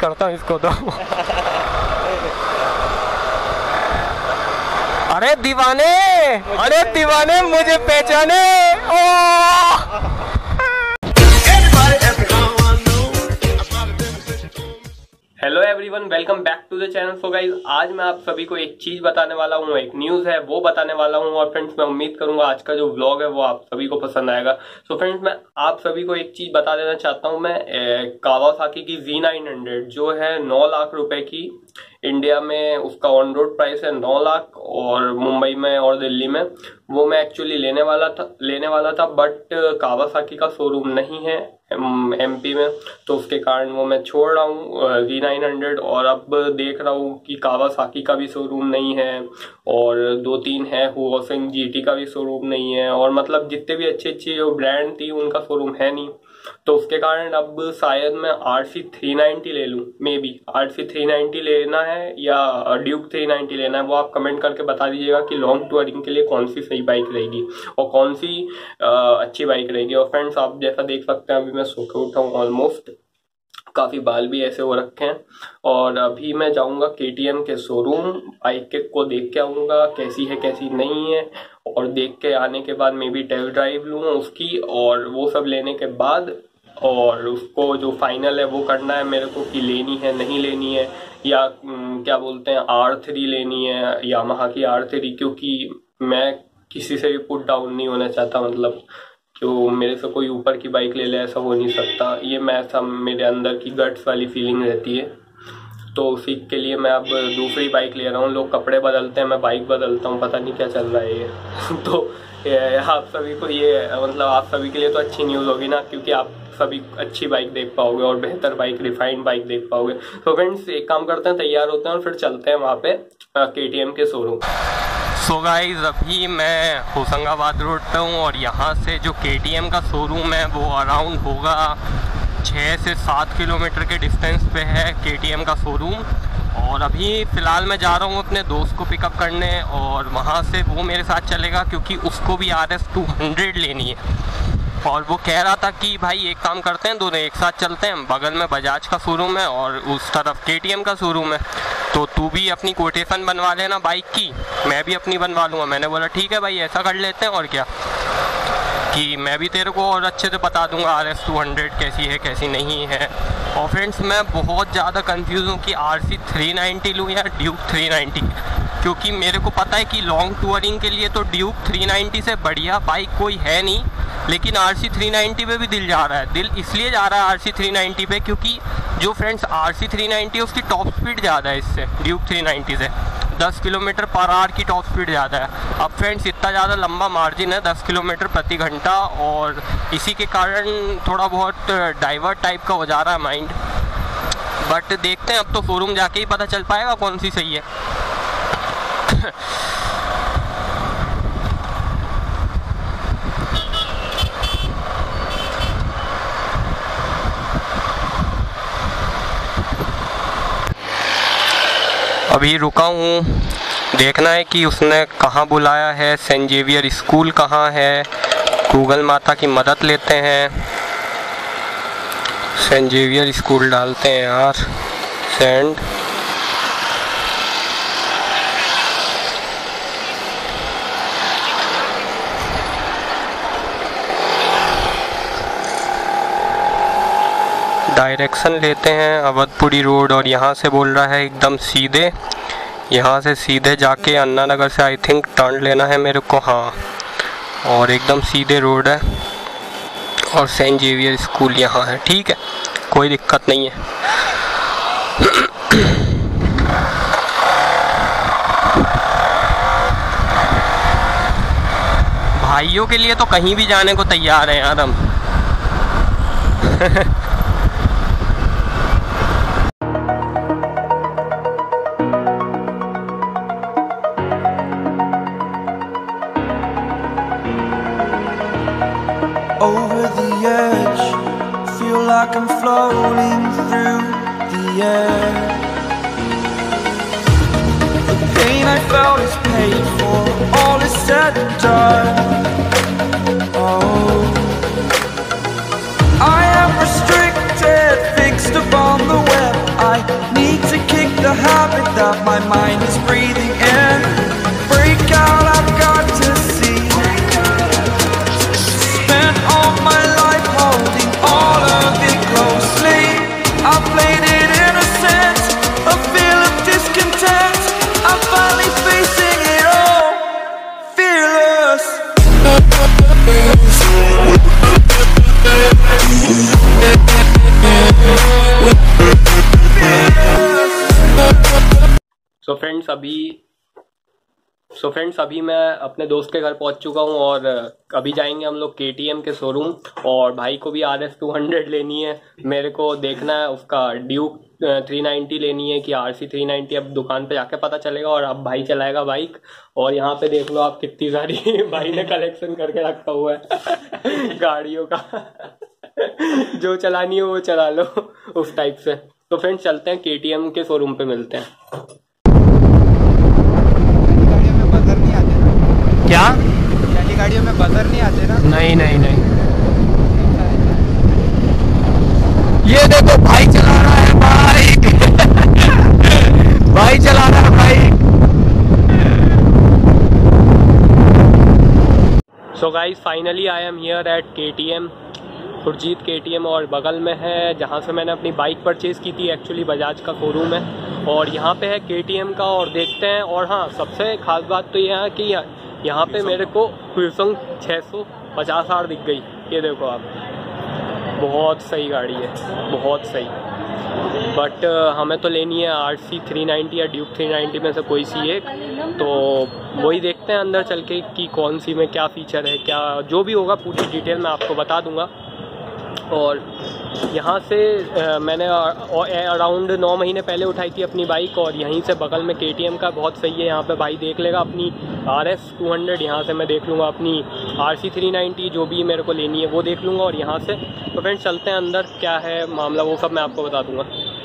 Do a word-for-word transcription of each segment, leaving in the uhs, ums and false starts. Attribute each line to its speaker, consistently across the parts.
Speaker 1: करता हूँ इसको तो। अरे दीवाने, अरे दीवाने मुझे पहचाने। ओ hello everyone, welcome back to the channel. So guys, आज मैं आप सभी को एक चीज बताने वाला हूँ, एक न्यूज है वो बताने वाला हूँ। और फ्रेंड्स, मैं उम्मीद करूंगा आज का जो व्लॉग है वो आप सभी को पसंद आएगा। सो फ्रेंड्स, मैं आप सभी को एक चीज बता देना चाहता हूँ। मैं कावासाकी की ज़ी नाइन हंड्रेड जो है नौ लाख रुपए की, इंडिया में उसका ऑन रोड प्राइस है नौ लाख, और मुंबई में और दिल्ली में वो मैं एक्चुअली लेने वाला था लेने वाला था बट कावासाकी का शोरूम नहीं है एमपी में, तो उसके कारण वो मैं छोड़ रहा हूँ ज़ी नाइन हंड्रेड। और अब देख रहा हूँ कि कावासाकी का भी शोरूम नहीं है, और दो तीन है, हुओसंग जीटी का भी शोरूम नहीं है, और मतलब जितने भी अच्छी अच्छी जो ब्रांड थी उनका शोरूम है नहीं। तो उसके कारण अब शायद मैं आर सी थ्री नाइंटी ले लूँ, maybe R C three ninety लेना है या ड्यूक थ्री नाइंटी लेना है, वो आप कमेंट करके बता दीजिएगा कि लॉन्ग टूरिंग के लिए कौन सी सही बाइक रहेगी और कौन सी आ, अच्छी बाइक रहेगी। और फ्रेंड्स, आप जैसा देख सकते हैं अभी मैं सो के उठा हूँ ऑलमोस्ट, काफी बाल भी ऐसे हो रखे हैं, और अभी मैं जाऊंगा केटीएम के शोरूम, बाइक को देख के आऊंगा कैसी है कैसी नहीं है, और देख के आने के बाद मे बी टेस्ट ड्राइव लूँ उसकी, और वो सब लेने के बाद और उसको जो फाइनल है वो करना है मेरे को कि लेनी है नहीं लेनी है, या क्या बोलते हैं आर थ्री लेनी है, यामाहा की आर थ्री, क्योंकि मैं किसी से भी पुट डाउन नहीं होना चाहता। मतलब जो मेरे से कोई ऊपर की बाइक ले ले ऐसा हो नहीं सकता, ये मैं ऐसा मेरे अंदर की गट्स वाली फीलिंग रहती है। तो उसी के लिए मैं अब दूसरी बाइक ले रहा हूँ। लोग कपड़े बदलते हैं, मैं बाइक बदलता हूँ, पता नहीं क्या चल रहा है ये। तो ये आप सभी को ये मतलब आप सभी के लिए तो अच्छी न्यूज़ होगी ना, क्योंकि आप सभी अच्छी बाइक देख पाओगे और बेहतर बाइक, रिफाइंड बाइक देख पाओगे। तो फ्रेंड्स, एक काम करते हैं, तैयार होते हैं और फिर चलते हैं वहाँ पे केटीएम के शोरूम। सो गाइज, अभी मैं होशंगाबाद रोड पे हूँ, और यहाँ से जो केटीएम का शोरूम है वो अराउंड होगा छः से सात किलोमीटर के डिस्टेंस पे है केटीएम का शोरूम। और अभी फ़िलहाल मैं जा रहा हूँ अपने दोस्त को पिकअप करने, और वहाँ से वो मेरे साथ चलेगा क्योंकि उसको भी आर एस टू हंड्रेड लेनी है। और वो कह रहा था कि भाई एक काम करते हैं, दोनों एक साथ चलते हैं, बगल में बजाज का शोरूम है और उस तरफ केटीएम का शोरूम है, तो तू भी अपनी कोटेशन बनवा लेना बाइक की, मैं भी अपनी बनवा लूँगा। मैंने बोला ठीक है भाई, ऐसा कर लेते हैं, और क्या कि मैं भी तेरे को और अच्छे से बता दूंगा आर एस टू हंड्रेड कैसी है कैसी नहीं है। और फ्रेंड्स, मैं बहुत ज़्यादा कंफ्यूज हूँ कि आर सी थ्री नाइंटी लूँ या ड्यूक थ्री नाइंटी, क्योंकि मेरे को पता है कि लॉन्ग टूरिंग के लिए तो ड्यूक थ्री नाइंटी से बढ़िया बाइक कोई है नहीं, लेकिन आर सी थ्री नाइंटी पे भी दिल जा रहा है। दिल इसलिए जा रहा है आर सी थ्री नाइंटी पे क्योंकि जो friends R C three ninety है उसकी टॉप स्पीड ज़्यादा है इससे, ड्यूक थ्री नाइंटी से दस किलोमीटर पर आवर की टॉप स्पीड ज़्यादा है। अब फ्रेंड्स, इतना ज़्यादा लंबा मार्जिन है दस किलोमीटर प्रति घंटा, और इसी के कारण थोड़ा बहुत डाइवर्ट टाइप का हो जा रहा है माइंड। बट देखते हैं, अब तो शोरूम जाके ही पता चल पाएगा कौन सी सही है। अभी रुका हूँ, देखना है कि उसने कहाँ बुलाया है, सेंट जेवियर स्कूल कहाँ है, गूगल माता की मदद लेते हैं। सेंट जेवियर स्कूल डालते हैं यार, सेंट डायरेक्शन लेते हैं अवधपुरी रोड, और यहाँ से बोल रहा है एकदम सीधे, यहाँ से सीधे जाके अन्ना नगर से आई थिंक टर्न लेना है मेरे को, हाँ, और एकदम सीधे रोड है, और सेंट जेवियर स्कूल यहाँ है। ठीक है, कोई दिक्कत नहीं है। भाइयों के लिए तो कहीं भी जाने को तैयार हैं यार हम।
Speaker 2: Over the edge, feel like I'm floating through the air. The pain I felt is paid for, all is said and done. Oh, I am restricted, fixed upon the web. I my mind is breathing in. Break out, I've got to see. Spent all my life holding all of it closely. I played it innocent, a feel of discontent. I'm finally facing it all, fearless.
Speaker 1: So friends अभी so so friends अभी मैं अपने दोस्त के घर पहुंच चुका हूं और अभी जाएंगे हम लोग केटीएम के शोरूम। और भाई को भी आर एस टू हंड्रेड लेनी है, मेरे को देखना है उसका ड्यूक थ्री नाइंटी लेनी है कि आर सी थ्री नाइंटी। अब दुकान पे जाके पता चलेगा। और अब भाई चलाएगा बाइक। और यहाँ पे देख लो आप कितनी सारी भाई ने कलेक्शन करके रखा हुआ है गाड़ियों का जो चलानी है वो चला लो उस टाइप से। तो फ्रेंड्स चलते हैं केटीएम के शोरूम पे मिलते हैं। क्या
Speaker 3: यानी गाड़ियों में बजर नहीं आते ना?
Speaker 1: नहीं नहीं नहीं। ये देखो भाई चला रहा है बाइक भाई चला रहा है bike. So guys finally I am here at KTM, Surjit KTM. और बगल में है जहाँ से मैंने अपनी बाइक परचेज की थी, एक्चुअली बजाज का शोरूम है। और यहाँ पे है केटीएम का और देखते हैं। और हाँ सबसे खास बात तो यह है कि यहाँ पे मेरे को ह्यूसंग छह सौ पचास आर दिख गई। ये देखो आप, बहुत सही गाड़ी है, बहुत सही। बट हमें तो लेनी है आर सी थ्री नाइंटी या ड्यूक थ्री नाइंटी में से कोई सी एक। तो वही देखते हैं अंदर चल के कि कौन सी में क्या फीचर है, क्या जो भी होगा पूरी डिटेल मैं आपको बता दूंगा। और यहाँ से आ, मैंने अराउंड नौ महीने पहले उठाई थी अपनी बाइक। और यहीं से बगल में केटीएम का बहुत सही है, यहाँ पे भाई देख लेगा अपनी आर एस टू हंड्रेड। यहाँ से मैं देख लूँगा अपनी आर सी थ्री नाइंटी जो भी मेरे को लेनी है वो देख लूँगा। और यहाँ से तो फ्रेंड्स चलते हैं अंदर, क्या है मामला वो सब मैं आपको बता दूँगा।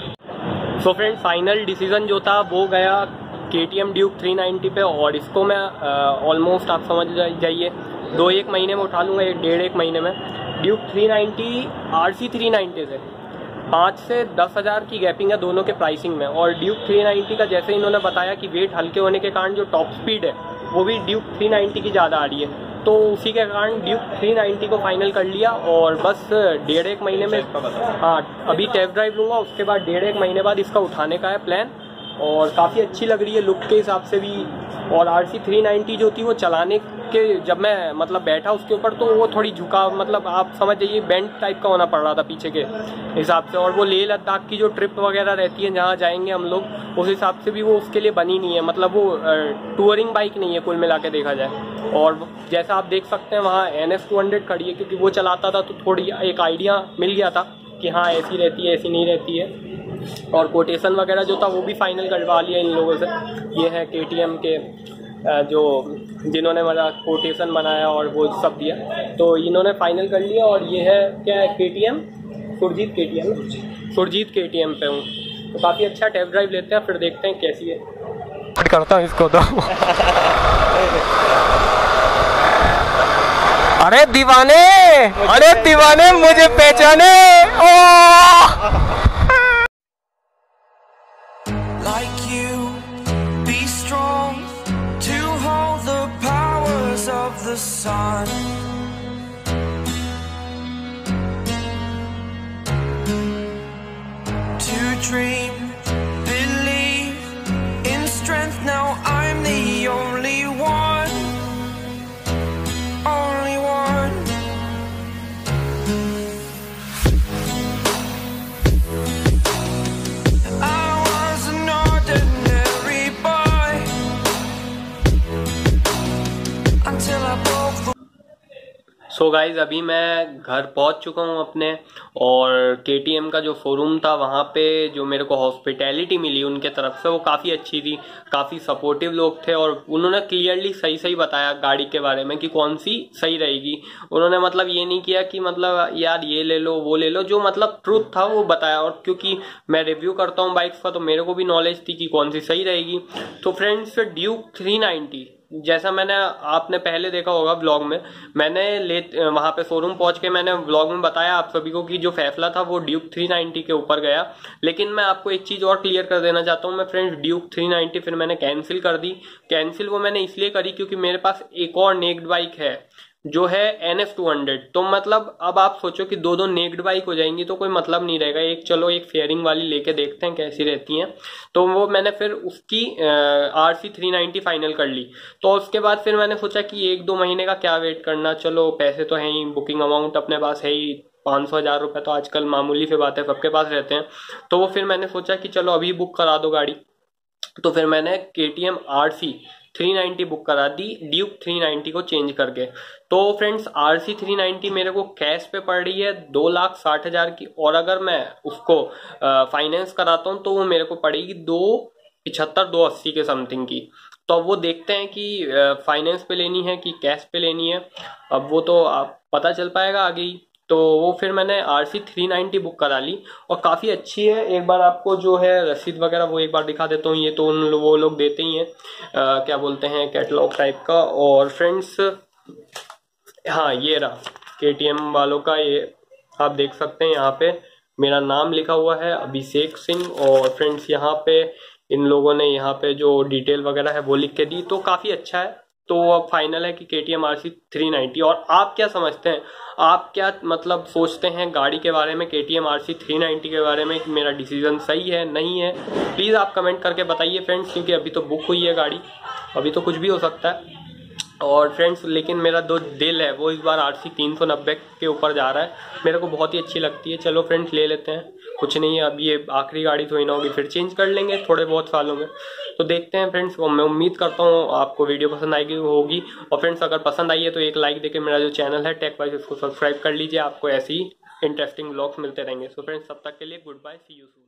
Speaker 1: सो फ्रेंड्स फाइनल डिसीज़न जो था वो गया केटीएम ड्यूक थ्री नाइंटी पे। और इसको मैं ऑलमोस्ट आप समझ जाइए दो एक महीने में उठा लूँगा, एक डेढ़ एक महीने में। Duke three ninety R C three ninety से पाँच से दस हज़ार की गैपिंग है दोनों के प्राइसिंग में। और ड्यूक थ्री नाइंटी का जैसे इन्होंने बताया कि वेट हल्के होने के कारण जो टॉप स्पीड है वो भी ड्यूक थ्री नाइंटी की ज़्यादा आ रही है। तो उसी के कारण ड्यूक थ्री नाइंटी को फाइनल कर लिया। और बस डेढ़ एक महीने में, हाँ अभी टेस्ट ड्राइव लूँगा, उसके बाद डेढ़ एक महीने बाद इसका उठाने का है प्लान। और काफ़ी अच्छी लग रही है लुक के हिसाब से भी। और आर सी थ्री नाइंटी जो थी वो चलाने के जब मैं मतलब बैठा उसके ऊपर तो वो थोड़ी झुका, मतलब आप समझ जाइए बेंट टाइप का होना पड़ रहा था पीछे के हिसाब से। और वो लेह लद्दाख की जो ट्रिप वगैरह रहती है जहाँ जाएंगे हम लोग, उस हिसाब से भी वो उसके लिए बनी नहीं है। मतलब वो टूरिंग बाइक नहीं है कुल मिला के देखा जाए। और जैसा आप देख सकते हैं वहाँ एन एस टू हंड्रेड खड़ी है, क्योंकि वो चलाता था तो थोड़ी एक आइडिया मिल गया था कि हाँ ऐसी रहती है ऐसी नहीं रहती है। और कोटेशन वगैरह जो था वो भी फाइनल करवा लिया इन लोगों से। ये है केटीएम के जो जिन्होंने मेरा कोटेशन बनाया और वो सब दिया, तो इन्होंने फाइनल कर लिया। और ये है क्या है KTM, Surjit KTM, Surjit KTM पे हूँ। तो काफ़ी अच्छा टेस्ट ड्राइव लेते हैं, फिर देखते हैं कैसी है। करता हूँ इसको तो अरे दीवाने, अरे दीवाने मुझे पहचाने। ओ
Speaker 2: Like you, be strong to hold the powers of the sun. To dream, believe in strength. Now I'm the only one, only one.
Speaker 1: So so guys अभी मैं घर पहुंच चुका हूं अपने। और केटीएम का जो शोरूम था वहां पे जो मेरे को हॉस्पिटैलिटी मिली उनके तरफ से वो काफ़ी अच्छी थी, काफ़ी सपोर्टिव लोग थे। और उन्होंने क्लियरली सही सही बताया गाड़ी के बारे में कि कौन सी सही रहेगी। उन्होंने मतलब ये नहीं किया कि मतलब यार ये ले लो वो ले लो, जो मतलब ट्रूथ था वो बताया। और क्योंकि मैं रिव्यू करता हूँ बाइक्स का तो मेरे को भी नॉलेज थी कि कौन सी सही रहेगी। तो फ्रेंड्स ड्यूक थ्री नाइंटी जैसा मैंने आपने पहले देखा होगा व्लॉग में, मैंने ले वहां पे शोरूम पहुंच के मैंने व्लॉग में बताया आप सभी को कि जो फैसला था वो ड्यूक थ्री नाइंटी के ऊपर गया। लेकिन मैं आपको एक चीज और क्लियर कर देना चाहता हूं मैं फ्रेंड्स, ड्यूक थ्री नाइंटी फिर मैंने कैंसिल कर दी। कैंसिल वो मैंने इसलिए करी क्योंकि मेरे पास एक और नेक्ड बाइक है जो है एन एफ टू हंड्रेड। तो मतलब अब आप सोचो कि दो दो नेक्ड बाइक हो जाएंगी तो कोई मतलब नहीं रहेगा। एक चलो एक फेयरिंग वाली लेके देखते हैं कैसी रहती हैं। तो वो मैंने फिर उसकी R C three ninety final कर ली। तो उसके बाद फिर मैंने सोचा कि एक दो महीने का क्या वेट करना, चलो पैसे तो है ही, बुकिंग अमाउंट अपने पास है ही, पाँच सौ हजार रुपए तो आजकल मामूली से बात है, सबके पास रहते हैं। तो वो फिर मैंने सोचा कि चलो अभी बुक करा दो गाड़ी। तो फिर मैंने K T M R C three ninety book करा दी ड्यूक थ्री नाइंटी को चेंज करके। तो friends R C three ninety मेरे को कैश पे पड़ रही है दो लाख साठ हजार की, और अगर मैं उसको फाइनेंस कराता हूँ तो वो मेरे को पड़ेगी दो पिछहत्तर दो अस्सी के समथिंग की। तो अब वो देखते हैं कि फाइनेंस पे लेनी है कि कैश पे लेनी है, अब वो तो आप पता चल पाएगा आगे ही। तो वो फिर मैंने R C three ninety book करा ली और काफ़ी अच्छी है। एक बार आपको जो है रसीद वगैरह वो एक बार दिखा देता हूँ। ये तो उन वो लोग देते ही हैं, आ, क्या बोलते हैं, कैटलॉग टाइप का। और फ्रेंड्स हाँ ये रहा के टी एम वालों का, ये आप देख सकते हैं यहाँ पे मेरा नाम लिखा हुआ है अभिषेक सिंह। और फ्रेंड्स यहाँ पे इन लोगों ने यहाँ पे जो डिटेल वगैरह है वो लिख के दी, तो काफ़ी अच्छा है। तो अब फाइनल है कि K T M R C three ninety. और आप क्या समझते हैं, आप क्या मतलब सोचते हैं गाड़ी के बारे में, K T M R C three ninety के बारे में, कि मेरा डिसीजन सही है नहीं है, प्लीज़ आप कमेंट करके बताइए फ्रेंड्स, क्योंकि अभी तो बुक हुई है गाड़ी, अभी तो कुछ भी हो सकता है। और फ्रेंड्स लेकिन मेरा जो दिल है वो इस बार आर सी तीन सौ नब्बे के ऊपर जा रहा है, मेरे को बहुत ही अच्छी लगती है। चलो फ्रेंड्स ले लेते हैं, कुछ नहीं है, अब ये आखिरी गाड़ी तो ही ना होगी, फिर चेंज कर लेंगे थोड़े बहुत सालों में। तो देखते हैं फ्रेंड्स, मैं उम्मीद करता हूँ आपको वीडियो पसंद आएगी होगी। और फ्रेंड्स अगर पसंद आई है तो एक लाइक देके मेरा जो चैनल है टेक वाइज उसको सब्सक्राइब कर लीजिए, आपको ऐसे ही इंटरेस्टिंग व्लॉग्स मिलते रहेंगे। सो फ्रेंड्स तब तक के लिए goodbye, see you soon.